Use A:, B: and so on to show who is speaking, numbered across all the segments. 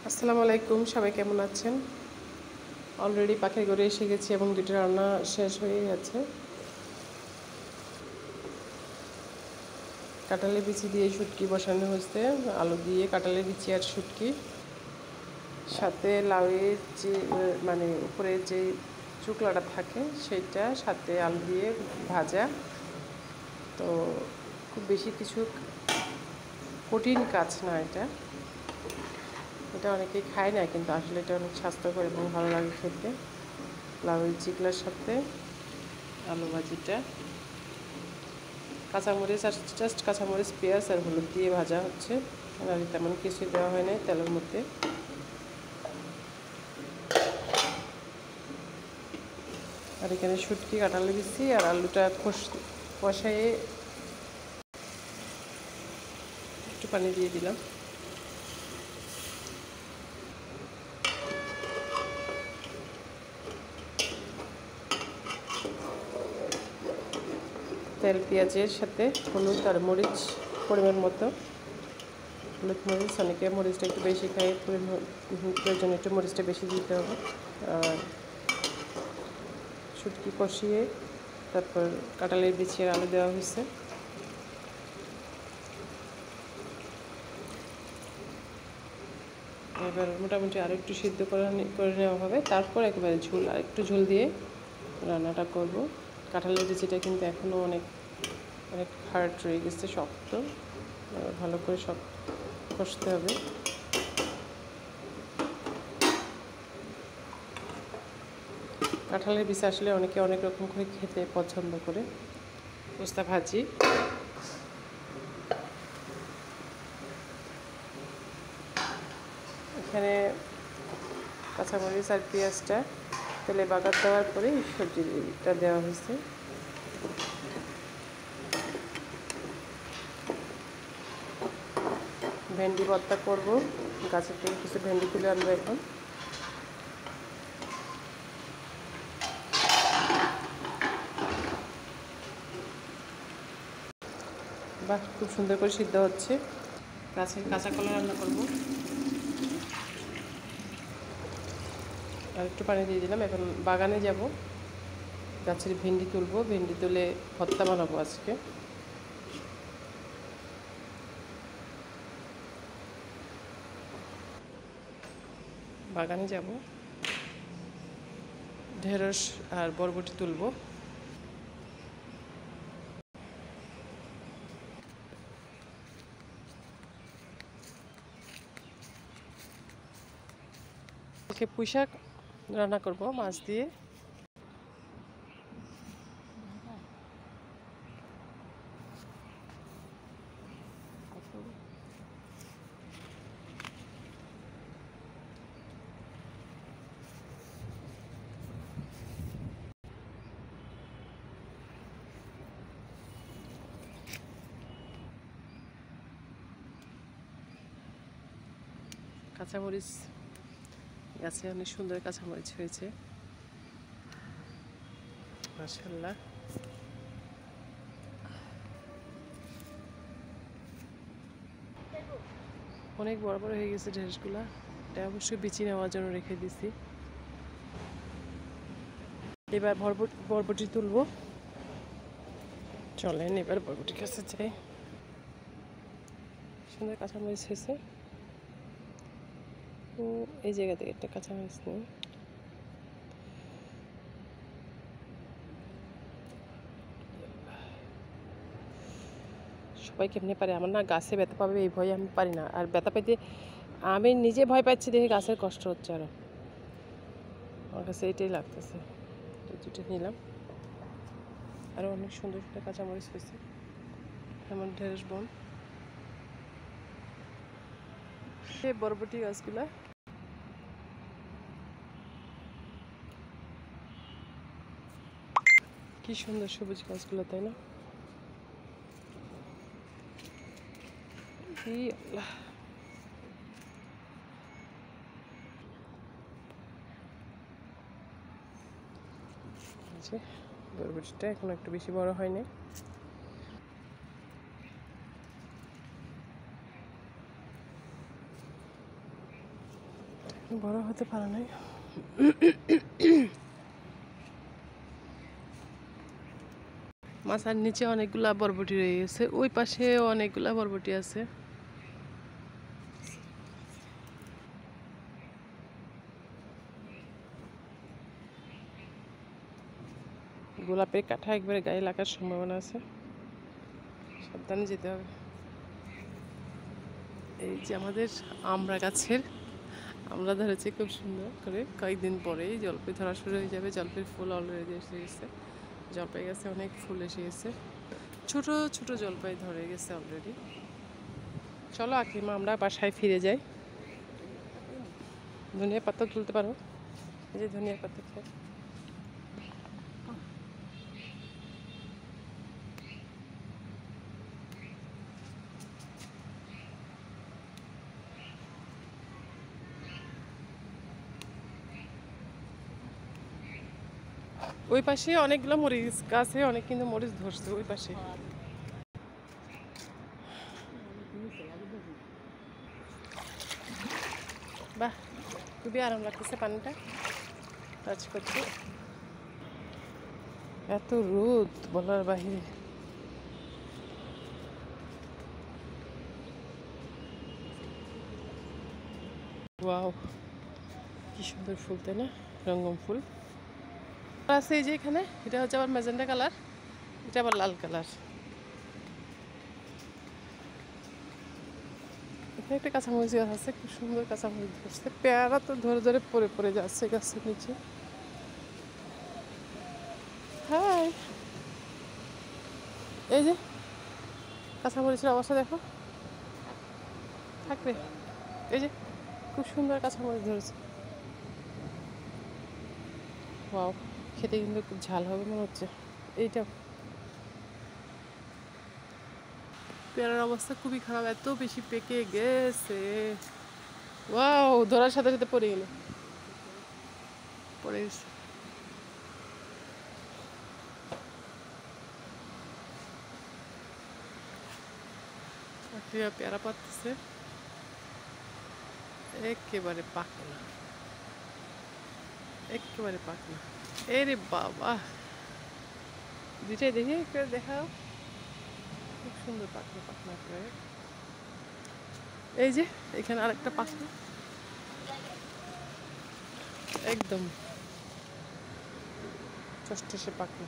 A: আসসালামু আলাইকুম, সবাই কেমন আছেন? অলরেডি পাখির ঘরে এসে গেছি এবং দুটো রান্না শেষ হয়ে গেছে। কাঁঠালের বিচি দিয়ে শুটকি বসানো হয়েছে, আলু দিয়ে কাঁঠালের বিচি আর শুটকি, সাথে লাউয়ের যে উপরে যে চুকলাটা থাকে সেটা, সাথে আলু দিয়ে ভাজা। তো খুব বেশি কিছু কঠিন কাজ না এটা অনেকেই খায় না, কিন্তু আসলে এটা অনেক স্বাস্থ্যকর এবং ভালো লাগে খেতে। লাউয়ের চিকলার সাথে আলু ভাজিটা, কাঁচামরিচ আর জাস্ট কাঁচামরিচ, পেঁয়াজ আর হলুদ দিয়ে ভাজা হচ্ছে, আর তেমন কিছুই দেওয়া হয় নাই তেলের মধ্যে। আর এখানে শুটকি, কাঁঠালের বিচি আর আলুটা কষায়ে একটু পানি দিয়ে দিলাম। তেল, পেঁয়াজের সাথে হলুদ আর মরিচ পরিমাণ মতো, হলুদ মরিচ, অনেকে মরিচটা একটু বেশি খায়, প্রয়োজনে একটু মরিচটা বেশি দিতে হবে। আর শুটকি কষিয়ে তারপর কাঁঠালের বিচি আর আলু দেওয়া হয়েছে। এবার মোটামুটি আরও একটু সিদ্ধ করে নেওয়া হবে, তারপর একেবারে আর একটু ঝোল দিয়ে রান্নাটা করব। কাঁঠালের বিচিটা কিন্তু এখনও অনেক হার্ড রয়ে গেছে, শক্ত, ভালো করে সব কষতে হবে। কাঁঠালের বিচি আসলে অনেকে অনেক রকম করে খেতে পছন্দ করে। পোস্তা ভাজি, এখানে কাঁচামরিচ আর পেঁয়াজটা তেলে বাগার দেওয়ার পরে সবজিটা দেওয়া হয়েছে। ভেন্ডি ভর্তা করব, গাছের থেকে কিছু ভেন্ডি তুলে আনবো এখন। বাহ, খুব সুন্দর করে সিদ্ধ হচ্ছে। গাছের কাঁচা কলা রান্না করব, আর একটু পানি দিয়ে দিলাম। এখন বাগানে যাব, গাছের ভেন্ডি তুলব, ভেন্ডি তুলে ভর্তা বানাবো আজকে। বাগানে যাব, ঢেঁড়স আর বরবটি তুলব। পুঁই শাক রান্না করব মাছ দিয়ে। কাঁচামরিচ গাছে অনেক সুন্দর কাঁচামরিচ হয়েছে, মাশাআল্লাহ। অনেক বড় বড় হয়ে গেছে ঢেঁড়সগুলা, এটা অবশ্যই বিচি নেওয়ার জন্য রেখে দিছি। এবার বরবটি তুলব, চলেন এবার বরবটির কাছে যাই। সুন্দর কাঁচামরিচ হয়েছে, এই জায়গা থেকে একটা কাঁচামরিচ নেই। সবাই কেমনে পারে, আমার না গাছে ব্যথা পাবে এই ভয়ে আমি পারি না। আর ব্যথা পেতে আমি নিজে ভয় পাচ্ছি, দেখে গাছের কষ্ট হচ্ছে আরও, আমার কাছে এটাই লাগতেছে। দুটো নিলাম, আরও অনেক সুন্দর সুন্দর কাঁচামরিচ হয়েছে, যেমন ঢেঁড়স বন। এই বরবটি গাছগুলা কি সুন্দর সবুজ গাছগুলো, তাই না? আল্লাহ, বরবটিটা এখন একটু বেশি বড় হয়নি। বড় হতে পারে নাই। মাছার নিচে অনেকগুলা বরবটি রয়ে গেছে, ওই পাশে অনেকগুলা বরবটি আছে। গোলাপের কাঁঠা একবারে গায়ে লাগার সম্ভাবনা আছে, সাবধানে যেতে হবে। এই যে আমাদের আমড়া গাছের আমরা ধরেছি খুব সুন্দর করে, কয়েকদিন পরেই জলপাই ধরা শুরু হয়ে যাবে। জলপাইয়ের ফুল অলরেডি এসে গেছে, জলপাই গাছে অনেক ফুল এসে গেছে, ছোট ছোট জলপাই ধরে গেছে অলরেডি। চলো আকলিমা আমরা বাসায় ফিরে যাই। ধনিয়া পাতা তুলতে পারো, এই যে ধনিয়া পাতা খেয়ে। ওই পাশে অনেকগুলো মরিচ গাছে অনেক কিন্তু মরিচ ধরছে ওই পাশে। বাহ, খুবই আরাম লাগতেছে পানিটা কাজ করতে। এত রোদ বলার বাহিরে। ওয়াও, কি সুন্দর ফুল তাই না, রঙ্গম ফুল আছে এই যে এখানে। এটা হচ্ছে আবার ম্যাজেন্টা কালার, এটা আবার লাল কালার। এখানে একটা কাঁচামরিচ গাছ আছে, খুব সুন্দর কাঁচামরিচ ধরছে। পেয়ারা তো ধরে ধরে পড়ে পড়ে যাচ্ছে গাছের নিচে। হ্যাঁ, এই যে কাঁচামরিচের অবস্থা দেখো, থাকবে। এই যে খুব সুন্দর কাঁচামরিচ ধরেছে। ওয়াও, খেতে কিন্তু খুব ঝাল হবে মনে হচ্ছে। এইটা পেয়ারার অবস্থা খুবই খারাপ, এত বেশি পেকে গেছে। ওয়াও, ধরার সাথে সাথে পড়ে গেল, পড়ে গেছে। পেয়ারা পাচ্ছে, একেবারে পাকনা, একেবারে পাকনা। এরে বাবা, দুইটাই দেখি একটু দেখাও, খুব সুন্দর পাকনা পাকনা করে। এই যে এখানে আরেকটা পাকনা, একদম চষ্টসে পাকনা।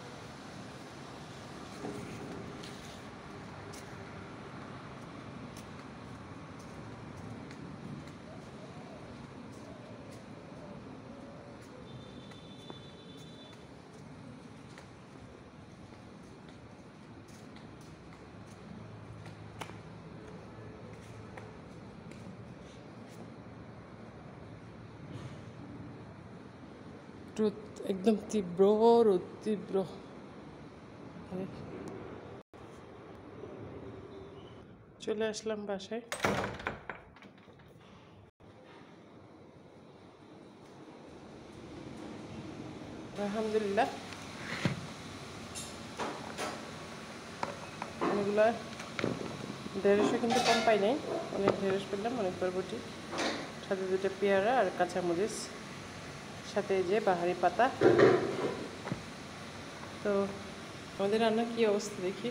A: রোদ একদম তীব্র, রোদ তীব্র। চলে আসলাম বাসায়। আলহামদুলিল্লাহ অনেকগুলো ঢেঁড়সও কিন্তু কম পাই নাই, অনেক ঢেঁড়স পেলাম, অনেক বরবটি, সাথে দুটো পেয়ারা আর কাঁচামরিচ, সাথে যে বাহারি পাতা। তো আমাদের রান্না কী অবস্থা দেখি।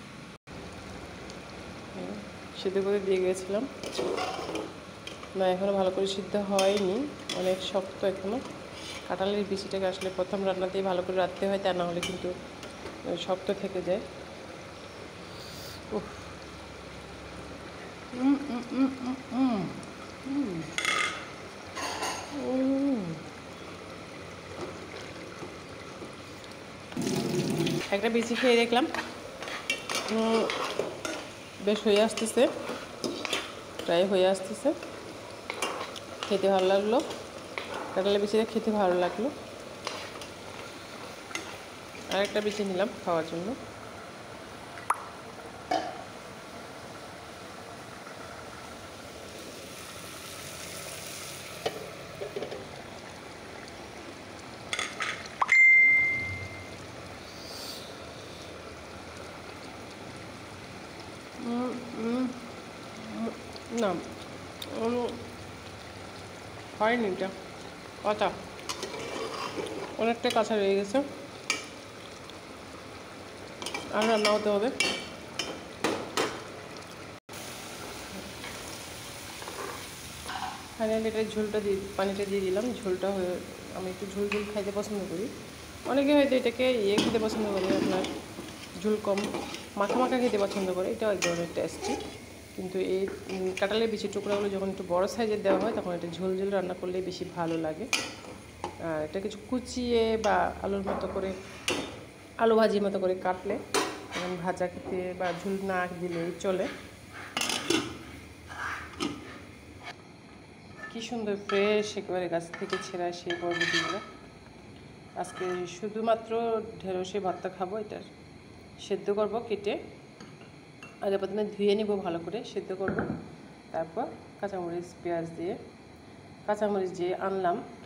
A: সিদ্ধ করে দিয়ে গিয়েছিলাম, না এখনও ভালো করে সিদ্ধ হয়নি, অনেক শক্ত এখনও। কাঁঠালের বিচিটাকে আসলে প্রথম রান্নাতেই ভালো করে রাখতে হয়, তা না হলে কিন্তু শক্ত থেকে যায়। একটা বিচি খেয়ে দেখলাম, বেশ হয়ে আসতেছে, প্রায় হয়ে আসতেছে, খেতে ভালো লাগলো। কাঁঠালের বিচিটা খেতে ভালো লাগলো, আরেকটা বিচি নিলাম খাওয়ার জন্য। না হয়নি এটা কাঁচা, অনেকটা কাঁচা রয়ে গেছে, আর রান্না হতে হবে। ফাইনালি এটা ঝোলটা পানিটা দিয়ে দিলাম। ঝোলটা হয়ে, আমি একটু ঝোল ঝোল খাইতে পছন্দ করি। অনেকে হয়তো এটাকে খেতে পছন্দ করে, আপনার ঝোল কম মাখা মাখা খেতে পছন্দ করে, এটাও এক ধরনের টেস্টি। কিন্তু এই কাঁঠালের বিচি টুকরাগুলো যখন একটু বড় সাইজের দেওয়া হয় তখন এটা ঝোল ঝোল রান্না করলে বেশি ভালো লাগে। আর এটা কিছু কুচিয়ে বা আলুর মতো করে, আলু ভাজির মতো করে কাটলে এবং ভাজা খেতে বা ঝোল না দিলেই চলে। কি সুন্দর ফ্রেশ একেবারে গাছ থেকে ছেঁড়া সেই বরবটিগুলো। আজকে শুধুমাত্র ঢেঁড়সে ভর্তা খাবো। এটার সেদ্ধ করব কেটে, আগে প্রথমে ধুয়ে নিব ভালো করে, সেদ্ধ করব, তারপর কাঁচামরিচ পেঁয়াজ দিয়ে, কাঁচামরিচ দিয়ে আনলাম